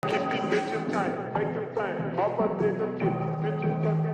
Keep these bitches tight, make them bang. All my niggas get bitches fucking